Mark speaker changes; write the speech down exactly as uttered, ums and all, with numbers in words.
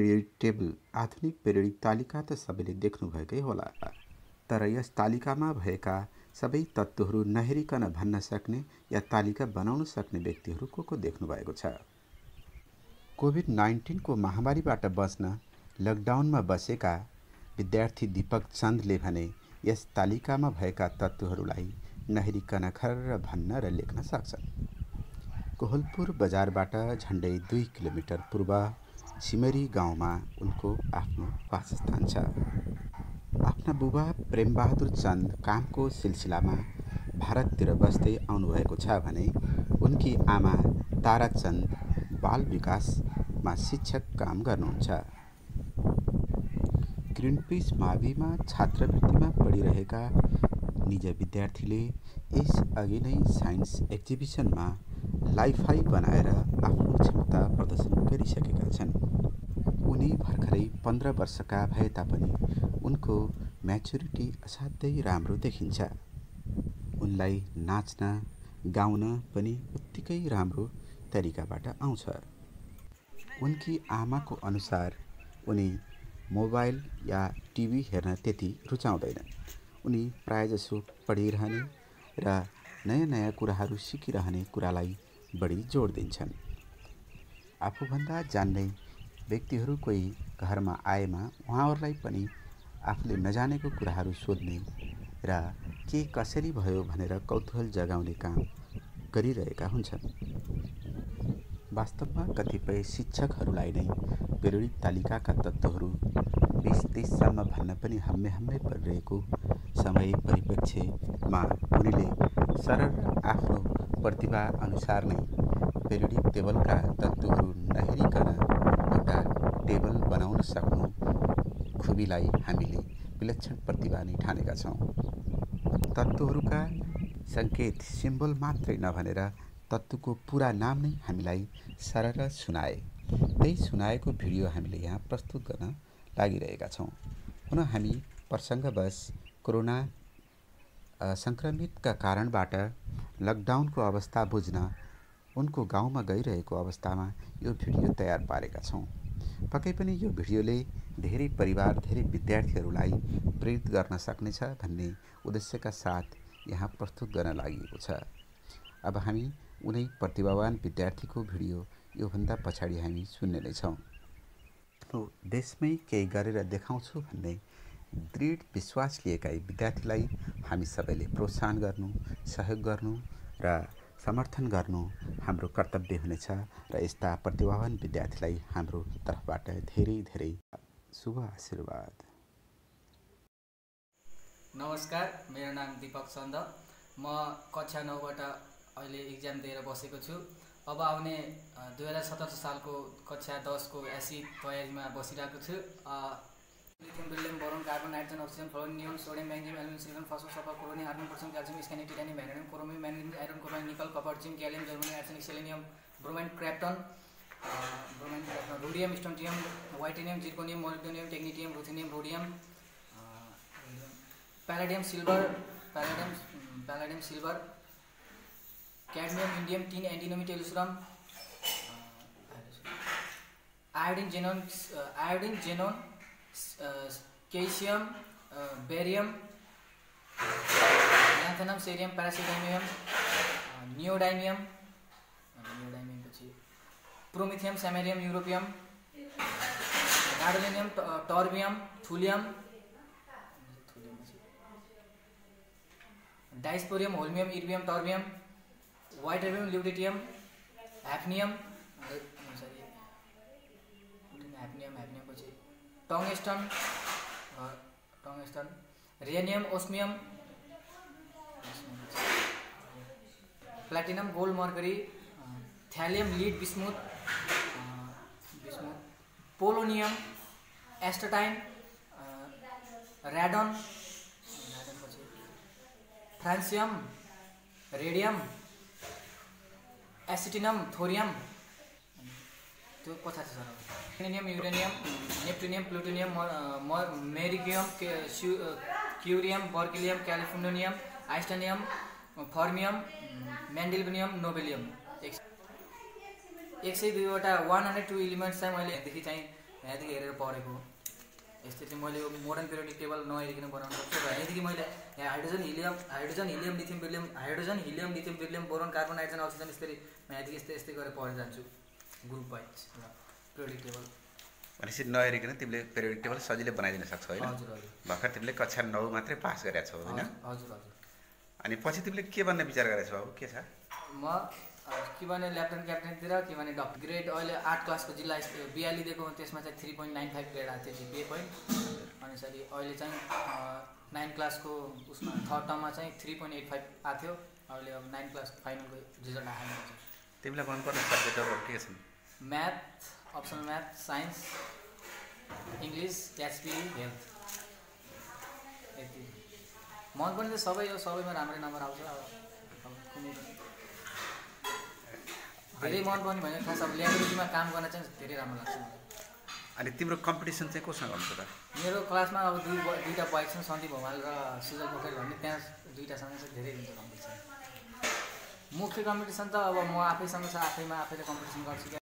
Speaker 1: Periodic table आधुनिक periodic तालिका त सबैले देख्नुभएकै होला, तर यस तालिकामा भएका सबै तत्त्वहरू नहेरिकन भन्न सक्ने या तालिका बनाउन सक्ने व्यक्तिहरू को को देख्नु भएको छ? कोभिड नाइन्टिन को महामारीबाट बच्न लकडाउनमा बसेका विद्यार्थी दीपक चन्दले भने यस तालिकामा भएका तत्त्वहरूलाई नहेरिकन खर्र भन्न र लेख्न सक्छन्। कोहलपुर बजारबाट झन्डै दुई किलोमिटर पूर्व सिमरी गाउँमा उनको आफ्नो वासस्थान छ। आफ्ना बुबा प्रेमबहादुर चन्द कामको सिलसिलामा भारततिर बस्दै आउनुभएको छ भने उनकी आमा तारा चन्द बाल विकासमा शिक्षक काम गर्नुहुन्छ। ग्रिनपिस माविमा छात्रवृत्तिमा पढिरहेका निज विद्यार्थीले यस अघि नै साइन्स एक्जिबिसनमा लाइफाई बनाएर आफ्नो क्षमता प्रदर्शन गरिसकेका छन्। उनी भर्खरै पन्ध्र वर्षका भए तापनि उनको म्याच्युरिटी असाध्यै राम्रो देखिन्छ। उनलाई नाच्न गाउन पनि उत्तिकै राम्रो तरिकाबाट आउँछ। उनकी आमाको अनुसार उनी मोबाइल या टिभी हेर्न त्यति रुचाउँदैनन्। उनी प्रायजसो पढिरहने र नयाँ नयाँ कुराहरू सिकिरहने कुरालाई बढी जोड दिन्छन्। आफूभन्दा जान्ने व्यक्तिहरू कोही घरमा आएमा उहाँहरूलाई पनि आफूले नजानेको कुराहरू सोध्ने र के कसरी भयो भनेर कौतूहल जगाउने काम गरिरहेका हुन्छन्। वास्तवमा कतिपय शिक्षकहरूलाई नै पेरियोडिक तालिकाका तत्त्वहरू बीस तीससम्म भन्न पनि हम्मे हम्मे परिरहेको समय परिप्रेक्ष्यमा उनीले सरल आफ्नो प्रतिभा अनुसार नै पेरियोडिक टेबलका तत्त्वहरू नहेरिकन एउटा टेबल बनाउन सक्नु खुबीलाई हामीले विलक्षण प्रतिभा नै ठानेका छौँ। तत्त्वहरूका सङ्केत सिम्बल मात्रै नभनेर तत्त्वको पुरा नाम नै हामीलाई सरल सुनाए। त्यही सुनाएको भिडियो हामीले यहाँ प्रस्तुत गर्न लागिरहेका छौँ। हुन हामी प्रसङ्गवश कोरोना सङ्क्रमितका कारणबाट लकडाउनको अवस्था बुझ्न उनको गाउँमा गइरहेको अवस्थामा यो भिडियो तयार पारेका छौँ। पक्कै पनि यो भिडियोले धेरै परिवार धेरै विद्यार्थीहरूलाई प्रेरित गर्न सक्नेछ भन्ने उद्देश्यका साथ यहाँ प्रस्तुत गर्न लागि छ। अब हामी उनै प्रतिभावान विद्यार्थीको भिडियो योभन्दा पछाडि हामी सुन्ने नै छौँ। आफ्नो देशमै केही गरेर देखाउँछु भन्ने दृढ विश्वास लिएका विद्यार्थीलाई हामी सबैले प्रोत्साहन गर्नु, सहयोग गर्नु र समर्थन गर्नु हाम्रो कर्तव्य हुनेछ र यस्ता प्रतिभावान विद्यार्थीलाई हाम्रो तर्फबाट धेरै धेरै शुभ आशीर्वाद।
Speaker 2: नमस्कार, मेरो नाम दीपक चन्द। म कक्षा नौबाट अहिले इक्जाम दिएर बसेको छु। अब आउने दुई हजार सत्र सालको कक्षा दसको एसी तयारीमा बसिरहेको छु। Lithium, beryllium, boron, carbon, nitrogen, oxygen, fluorine, neon, sodium, magnesium, aluminium, silicon, phosphorus, sulphur, chlorine, argon, potassium, calcium, scandium, titanium, vanadium, chromium, magnesium, iron, क्रोमाइन, nickel, copper, zinc, gallium, germanium, arsenic, selenium, bromine, krypton, bromine, krypton, rhodium, strontium, वाइटेनियम, zirconium, molybdenum, technetium, ruthenium, rhodium, palladium, silver, palladium, palladium, silver, cadmium, indium, tin, antimony, tellurium, iodine, xenon, iodine, xenon, calcium, barium, lanthanum, cerium, praseodymium, neodymium, neodymium पछि प्रोमिथियम, samarium, europium, gadolinium, terbium, thulium, dysprosium, holmium, erbium, terbium, white erbium, lutetium, hafnium, hafnium, hafnium पछि tungsten, tungsten, rhenium, osmium, platinum, gold, mercury, thallium, lead, bismuth, bismuth, polonium, astatine, radon, francium, radium, actinium, thorium, त्यो कथा छ sir. Uranium, uranium, neptunium, plutonium, americium, curium, berkelium, californium, einsteinium, fermium, mendelevium, nobelium. एक सय दुईवटा one hundred two elements चाहिँ मैले देखि चाहिँ यहाँदेखि हेरेर पढेको हो। यस्तै चाहिँ मैले यो मोडर्न पिरियोडिक टेबल नहेरिकन बनाउनु सक्छु र यहाँदेखि मैले यहाँ hydrogen helium hydrogen helium lithium beryllium hydrogen helium lithium beryllium boron carbon nitrogen oxygen यसरी यहाँदेखि यस्तै यस्तै गरेर पढेर जान्छु ग्रुप वाइज र पिरियोडिक टेबल।
Speaker 1: भनेपछि नहेरिकन तिमीले पिरियोडिक टेबल सजिलै बनाइदिन सक्छौ होइन?
Speaker 2: हजुर हजुर।
Speaker 1: भर्खर तिमीले कक्षा नौ मात्रै पास गरेका छौ होइन?
Speaker 2: हजुर हजुर।
Speaker 1: अनि पछि तिमीले के बन्ने विचार गरेका छौ? अब के छ?
Speaker 2: म के भने लेफ्टेनेन्ट क्याप्टेनतिर के भने डक्टर ग्रेड अहिले आठ क्लासको जिल्ला बिहाली दिएको त्यसमा चाहिँ three point nine five grade आएको थियो जिपिए पोइन्ट। अनि सरी अहिले चाहिँ नाइन क्लासको उसमा थर्ड टर्ममा चाहिँ थ्री पोइन्ट एट फाइभ आएको थियो। अहिले अब नाइन क्लासको फाइनलको रिजल्ट आएन।
Speaker 1: तिमीलाई मनपर्ने सब्जेक्टहरू के छन्?
Speaker 2: Math, optional math, science, English, H, हेल्थ यति मनपर्ने चाहिँ सबै हो। सबैमा राम्रै नम्बर आउँछ। अब कुनै धेरै मनपर्ने भने खास अब ल्याबोरेटरीमा काम गर्न चाहिँ धेरै राम्रो लाग्छ मलाई।
Speaker 1: अनि तिम्रो कम्पिटिसन चाहिँ कोसँग हुन्छ त?
Speaker 2: मेरो क्लासमा अब दुई दुईवटा बोइज छन्, सन्दीप भौमाल र सुजल पोखरेल भन्ने, त्यहाँ दुईवटासँग चाहिँ धेरै हुन्छ कम्पिटिसन। मुख्य कम्पिटिसन त अब म आफैसँग छ, आफैमा आफैले कम्पिटिसन गर्छु।